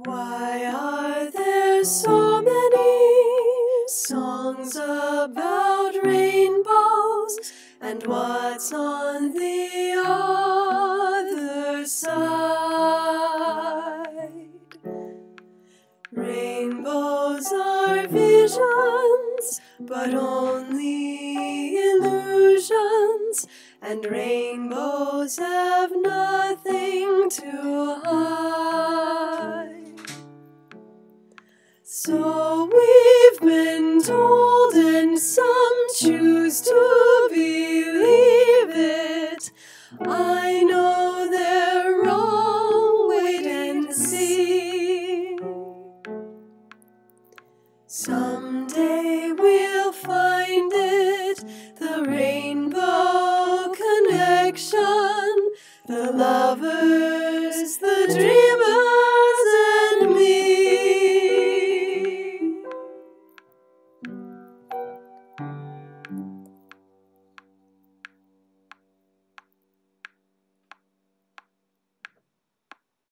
Why are there so many songs about rainbows, and what's on the other side? Rainbows are visions, but only illusions, and rainbows have nothing to hide. So we've been told, and some choose to believe it. I know they're wrong, wait and see. Some